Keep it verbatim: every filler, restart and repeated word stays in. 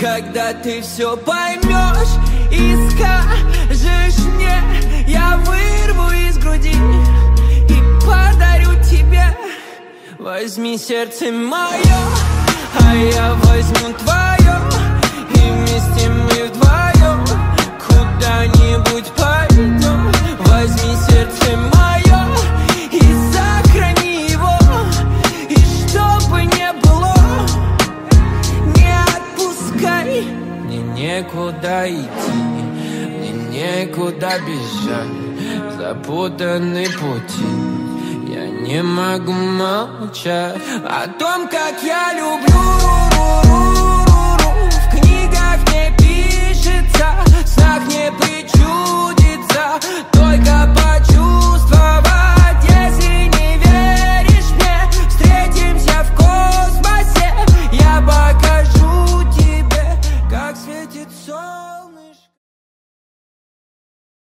когда ты все поймешь и скажешь мне, я вырву из груди и подарю тебе. Возьми сердце мое, а я возьму твое, и вместе мы вдвоем куда-нибудь пойдем. Возьми сердце мое и сохрани его, и чтобы не было, не отпускай. Мне некуда идти, мне некуда бежать, запутаны пути, я не могу молчать о том, как я люблю. В книгах не пишется, в снах не причудится, только почувствовать. Если не веришь мне, встретимся в космосе, я покажу тебе, как светит солнце.